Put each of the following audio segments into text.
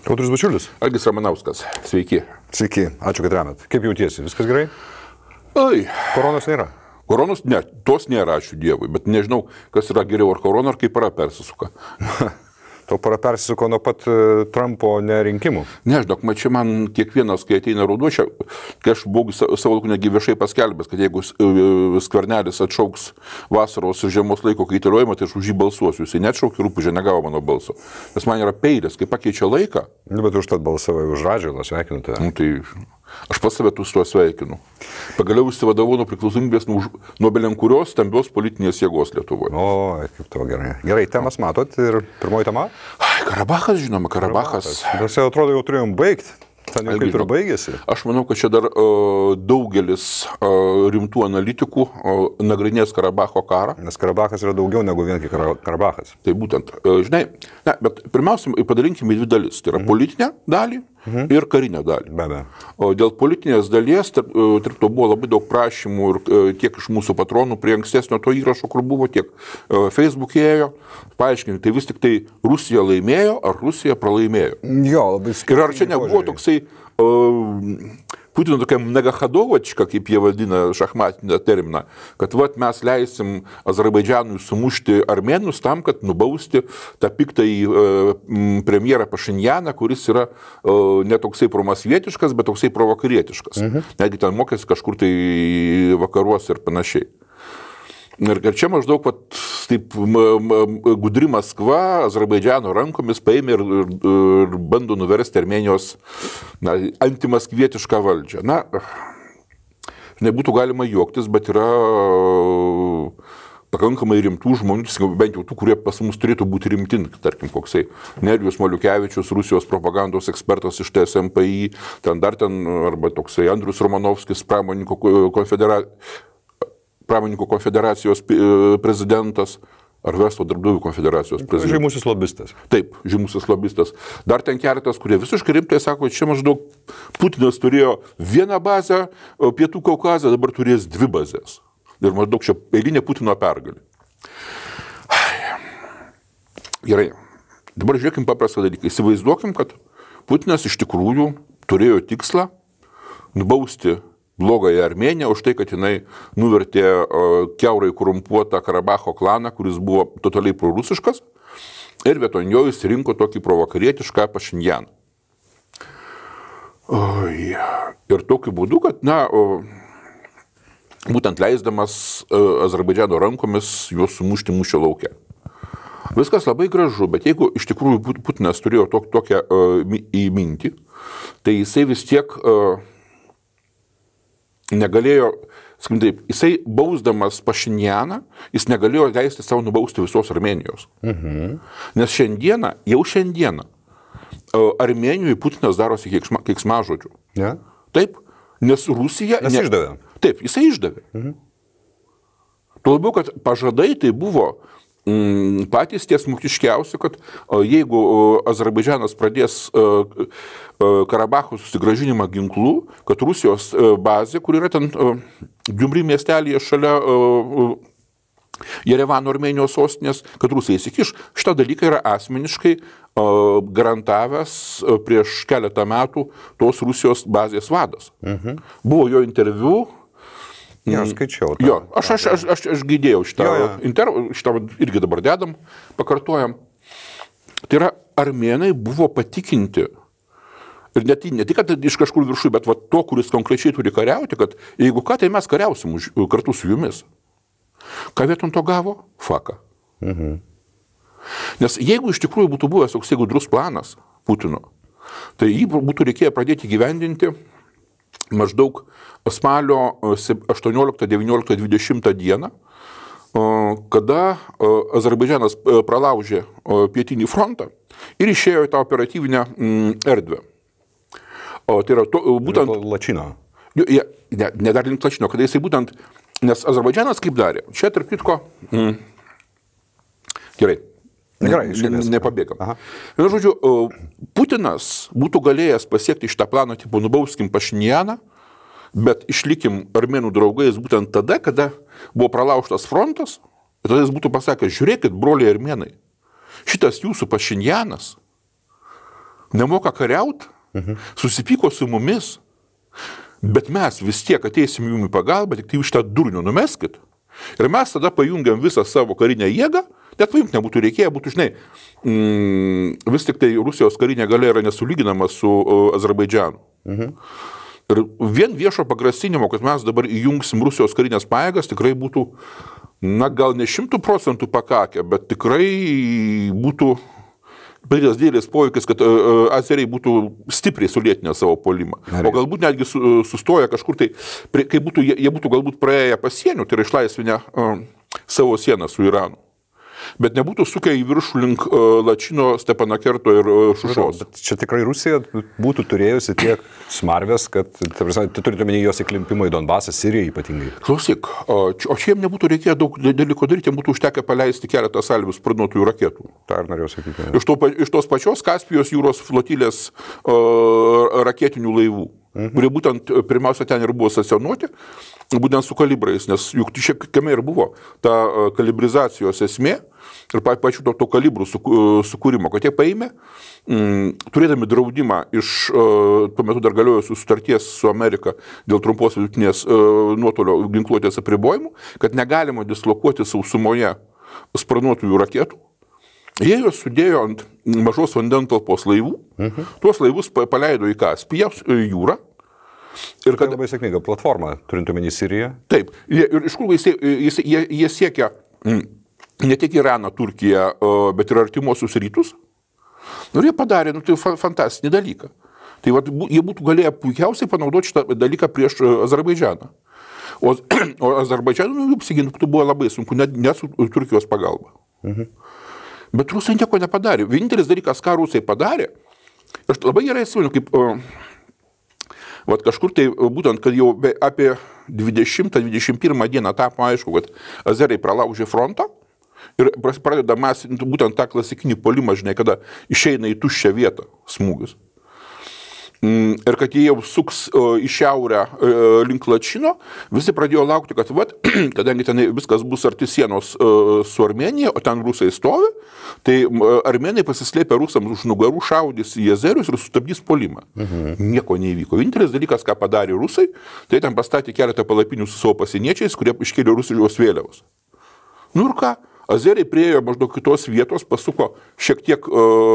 Audrius Bačiulis. Algis Ramanauskas. Sveiki. Sveiki, ačiū, kad remet. Kaip jautiesi? Viskas gerai? Ai. Koronos nėra? Koronos, ne, tos nėra, ačiū Dievui, bet nežinau, kas yra geriau, ar korona, ar kaip para persisuka. Tau para persisuko nuo pat Trumpo nerinkimų. Nežinau, čia man kiekvienas, kai ateina ruduo, kai aš buvau savo laiku negi viešai paskelbęs, kad jeigu Skvernelis atšauks vasaros ir žiemos laiko kaitaliojimą, tai aš už jį balsuosiu. Jisai neatšaukė, rūpužė negavo mano balso. Nes man yra peilis, kai pakeičia laiką. Bet užtat balsavai už Radžvilą, sveikinu tave. Tai aš pats save tu su tuo sveikinu. Pagaliau išsivadavau nuo priklausomybės nuo belenkurios stambios politinės jėgos Lietuvoje. O, kaip tavo gerai. Gerai, temas matot ir pirmoji tema? Karabachas, žinoma, Karabachas. Mes jau atrodo jau turėjom baigti. Ten jau kaip ir baigėsi. Aš manau, kad čia dar daugelis rimtų analitikų nagrinės Karabacho karą. Nes Karabachas yra daugiau negu vien tik Karabachas. Tai būtent, žinai, bet pirmiausia, padalinkime į dvi dalis. Tai yra politinę dalį ir karinę dalį. Be abejo. O dėl politinės dalies, tarp to buvo labai daug prašymų ir tiek iš mūsų patronų prie ankstesnio to įrašo, kur buvo, tiek Facebook'e ėjo. Paaiškinti, tai vis tik tai Rusija laimėjo, ar Rusija pralaimėjo. Jo, labai skirtingi. Ir ar čia nebuvo toksai Putino tokia negachadovačka, kaip jie vadina šachmatinę terminą, kad vat mes leisim Azerbaidžanui sumušti armėnus tam, kad nubausti tą piktąjį premjerą Pašinjaną, kuris yra ne toksai promasvietiškas, bet toksai provakarietiškas. Netgi ten mokėsi kažkur tai vakaruose ir panašiai. Ir čia maždaug taip gudri Maskva Azerbaidžano rankomis paėmė ir bando nuversti Armėnijos antimaskvietišką valdžią. Nebūtų galima juoktis, bet yra pakankamai rimtų žmonių, bent jau tų, kurie pas mus turėtų būti rimti, tarkim, koksai Nerijus Maliukevičius, Rusijos propagandos ekspertas iš TSMPI, arba toksai Andrius Romanovskis, Pramoninkų konfederacijos prezidentas ar verslo darbdavių konfederacijos prezidentas. Žymusis lobistas. Taip, žymusis lobistas. Dar ten keletas, kurie visiškai rimtai sako, čia maždaug Putinas turėjo vieną bazę, Pietų Kaukazą dabar turės dvi bazės. Ir maždaug čia eilinė Putino pergalė. Gerai, dabar žiūrėkim paprastą dalyką. Įsivaizduokim, kad Putinas iš tikrųjų turėjo tikslą nubausti blogąją Armėniją už tai, kad jinai nuvertė kiaurai korumpuotą Karabacho klaną, kuris buvo totaliai prorusiškas, ir vietoj jo jis rinko tokį provakarietišką Pašinjaną. Ir tokiu būdu, kad, būtent leisdamas Azerbaidžano rankomis juos sumušti mūšio lauke. Viskas labai gražu, bet jeigu iš tikrųjų Putinas turėjo tokią mintį, tai jisai vis tiek negalėjo, sakykim taip, jisai bausdamas Pašinjaną, jis negalėjo leisti savo nubausti visos Armėnijos. Nes jau šiandieną, Armėnijoje Putinas darosi keiksmažodžių. Yeah. Taip, nes Rusija... Nes išdavė. Taip, jisai išdavė. Tuo labiau, kad pažadai tai buvo patys tiesmukiškiausi, kad jeigu Azerbaidžanas pradės Karabacho susigrąžinimą ginklų, kad Rusijos bazė, kur yra ten Gyumri miestelėje šalia Jerevano Armėnijos sostinės, kad Rusija įsikiš, šitą dalyką yra asmeniškai garantavęs prieš keletą metų tos Rusijos bazės vadas. Buvo jo interviu. Jo, skaičiau. Jo, aš girdėjau šitą irgi dabar dedam, pakartojam. Tai yra, armėnai buvo patikinti, ir ne tik, kad iš kažkur viršų, bet to, kuris konkrečiai turi kariauti, kad jeigu ką, tai mes kariausim kartu su jumis. Ką vieton to gavo? Faką. Nes jeigu iš tikrųjų būtų buvęs toks gudrus planas Putino, tai jį būtų reikėję pradėti gyvendinti maždaug spalio 18, 19, 20 dieną, kada Azerbaidžanas pralaužė pietinį frontą ir išėjo į tą operatyvinę erdvę. Tai yra būtent... Lačino. Ne dar link Lačino, kada jisai būtent... Nes Azerbaidžanas kaip darė? Čia tarp kitko... Gerai. Nepabėgam. Ir žodžiu, Putinas būtų galėjęs pasiekti šitą planą, tipo, nubauskim Pašinjaną, bet išlikim armėnų draugais būtent tada, kada buvo pralaužtas frontas, ir tada jis būtų pasakęs, žiūrėkit, broliai armėnai, šitas jūsų Pašinjanas, nemoka kariauti, susipyko su mumis, bet mes vis tiek ateisim jums į pagalbą, tik tai iš tą durnių numeskit. Ir mes tada pajungiam visą savo karinę jėgą, net pajungti nebūtų reikėję, būtų, žinai, vis tik tai Rusijos karinė galia yra nesulyginama su Azerbaidžianu. Ir vien viešo pagrasinimo, kad mes dabar įjungsim Rusijos karinės pajėgas, tikrai būtų, na gal ne 100% pakakę, bet tikrai būtų padarytas didelis poveikis, kad azeriai būtų stipriai sulėtinę savo puolimą. O galbūt netgi sustoja kažkur tai, kai jie būtų galbūt praėję pasienio, tai yra išlaisvinę savo sieną su Iranu. Bet nebūtų sukę į viršų link Lačino, Stepanakerto ir Šušos. Bet čia tikrai Rusija būtų turėjusi tiek smarvės, kad, turite omeny jos įklimpimą į Donbasą, Siriją ypatingai. Klausyk, o čia jiems nebūtų reikėję daug dalyko daryti, jiems būtų užtekę paleisti keletą salvių sparnuotųjų raketų. Tai ir norėjau sakyti. Iš tos pačios Kaspijos jūros flotilės raketinių laivų, kurie būtent pirmiausia ten ir buvo stacionuoti, būtent su kalibrais, nes juk šiek tiek ir buvo ta kalibrizacijos esmė ir pačių to kalibrų sukūrimo, kad jie paėmė, turėdami draudimą iš tuo metu dar galiojusių sutarties su Amerika dėl trumpos vidutinės nuotolio ginkluotės apribojimų, kad negalima dislokuoti sausumoje sparnuotųjų raketų. Jie juos sudėjo ant mažos vandentalpos laivų, tuos laivus paleido į Kaspiją jūrą. Ir kad labai sėkminga platforma, turint omeny Siriją. Taip, ir iš kur jie siekia ne tik Iraną, Turkiją, bet ir artimuosius rytus. Ir jie padarė tai fantastinį dalyką. Tai jie būtų galėję puikiausiai panaudoti šitą dalyką prieš Azerbaidžianą. O Azerbaidžianui apsiginti buvo labai sunku, net su Turkijos pagalba. Bet rusai nieko nepadarė. Vienintelis dalykas, ką rusai padarė, aš labai gerai atsimenu, kaip kažkur tai būtent, kad jau apie 20-21 dieną tapo aišku, kad azeriai pralaužė frontą ir pradeda masinti būtent tą klasikinį puolimą, žinai, kada išeina į tuščią vietą smūgius. Ir kad jie jau suks į šiaurę link Lačino, visi pradėjo laukti, kad kadangi ten viskas bus arti sienos su Armėnija, o ten rusai stovi, tai armėnai pasislėpę rusams už nugarų šaudys į azerius ir sustabdys puolimą. Nieko neįvyko. Vienintelis dalykas, ką padarė rusai, tai ten pastatė keletą palapinių su savo pasieniečiais, kurie iškėlė Rusijos vėliavos. Nu ir ką, azeriai priėjo maždaug kitos vietos, pasuko šiek tiek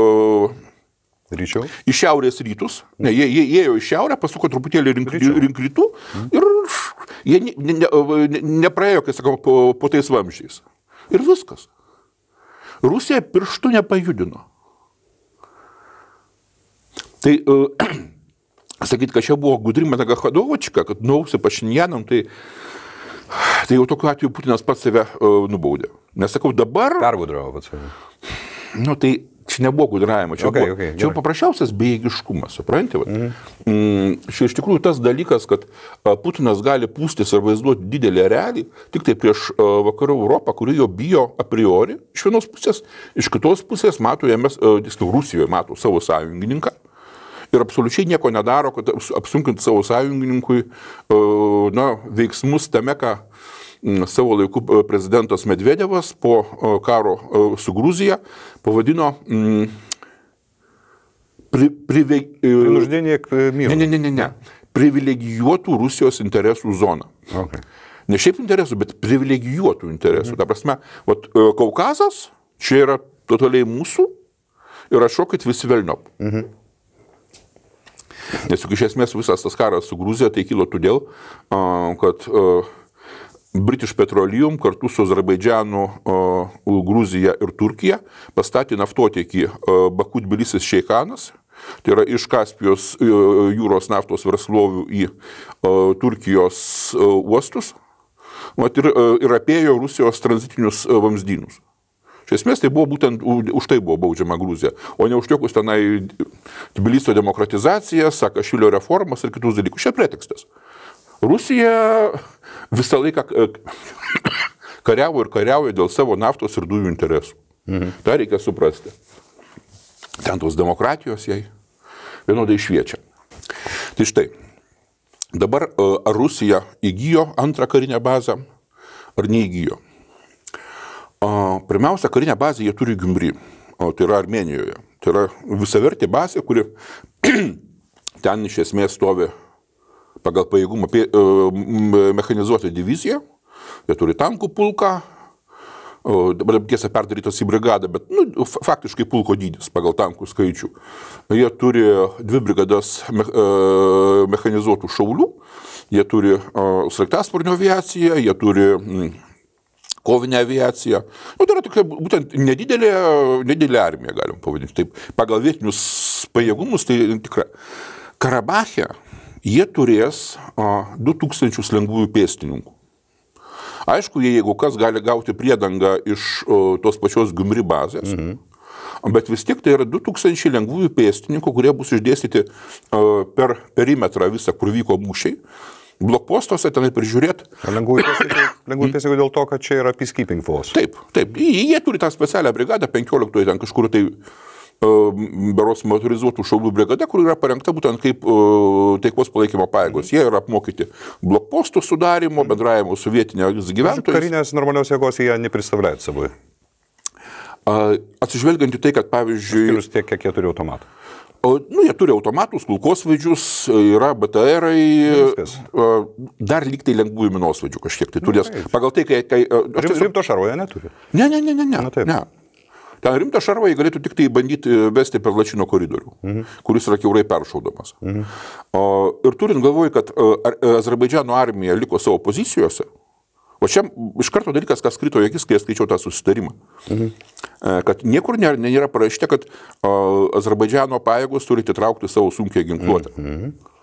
ryčiau? Į šiaurės rytus. Ne, jie ėjo į šiaurę, pasuko truputėlį link rytų ir jie nepraėjo, kai sakau, po tais vamzdžiais. Ir viskas. Rusija pirštų nepajudino. Tai, sakyt, kad čia buvo gudri Nagachadovačka, kad nuausi Pašinjanam, tai jau tokiu atveju Putinas pats save nubaudė. Nes sakau, dabar... Pergudravo pats save. Nu, tai čia nebuvo gudravimo, čia buvo paprasčiausias bejėgiškumas, supranti? Čia iš tikrųjų tas dalykas, kad Putinas gali pūstis ar vaizduoti didelį erelį tik tai prieš vakarų Europą, kuri jo bijo a priori iš vienos pusės, iš kitos pusės mato jame, Rusijoje mato savo sąjungininką ir absoliučiai nieko nedaro, kad apsunkinti savo sąjungininkui veiksmus tame, ką savo laiku prezidentas Medvedevas po karo su Gruzija pavadino privilegijuotų Rusijos interesų zoną. Okay. Ne šiaip interesų, bet privilegijuotų interesų. Ta prasme, Kaukazas čia yra totaliai mūsų ir atšokit visi velniop. Nes juk iš esmės visas tas karas su Gruzija tai kilo todėl, kad British Petroleum kartu su Azerbaidžianu, Gruzija ir Turkija pastatė naftotiekį Baku Tbilisis Šeikanas, tai yra iš Kaspijos jūros naftos verslovių į Turkijos uostus ir apėjo Rusijos tranzitinius vamzdynus. Iš esmės tai buvo būtent už tai buvo baudžiama Gruzija, o ne užtiekus tenai Tbilisio demokratizaciją, Sakašvilio reformas ir kitus dalykus. Čia pretekstas. Rusija visą laiką kariavo ir kariauja dėl savo naftos ir dujų interesų. Tai reikia suprasti. Ten tos demokratijos jai vienodai šviečia. Tai štai, dabar ar Rusija įgijo antrą karinę bazę, ar neįgijo? Pirmiausia, karinę bazę jie turi Giumri, tai yra Armėnijoje. Tai yra visavertė bazė, kuri ten iš esmės stovi pagal pajėgumą mechanizuotą diviziją. Jie turi tankų pulką, dabar tiesa perdarytas į brigadą, bet faktiškai pulko dydis pagal tankų skaičių. Jie turi 2 brigadas mechanizuotų šaulių, jie turi sraigtasparnio aviaciją, jie turi kovinę aviaciją. Tai yra tokia būtent nedidelė armija, galim pavadinti. Taip, pagal vietinius pajėgumus tai tikra. Karabache jie turės 2000 lengvųjų pėstininkų. Aišku, jeigu kas gali gauti priedangą iš tos pačios Gumri bazės, bet vis tiek tai yra 2000 lengvųjų pėstininkų, kurie bus išdėstyti per perimetrą visą, kur vyko mūšiai. Blokpostuose tenai prižiūrėti. Lengvųjų pėstininkų dėl to, kad čia yra peacekeeping force. Taip. Jie turi tą specialią brigadą, 15 ten kažkur tai beros motorizuotų šaulių brigada, kur yra parengta būtent kaip taikos palaikymo pajėgos. Jie yra apmokyti blokpostų sudarimo, bendravimo su vietinės gyventojais. Karinės normalios jėgos jie nepristavliaja savui. Atsižvelgiant į tai, kad pavyzdžiui... Skirius tiek, kiek jie turi automatų. Jie turi automatus, kulkosvaidžius, yra BTR-ai, dar lyg tai lengvųjų minosvaidžių kažkiek tai turės. Pagal tai, kai... Rimto šarvo jie neturi? Ne. Ten rimtą šarvą jie galėtų tik tai bandyti vesti per Lačino koridorių, kuris yra kiaurai peršaudomas. Ir turint galvoj, kad Azerbaidžano armija liko savo pozicijose, o čia iš karto dalykas, kas krito į akis, kai skaičiau tą susitarimą, kad niekur nėra parašyta, kad Azerbaidžano pajėgos turi atitraukti savo sunkią ginkluotę.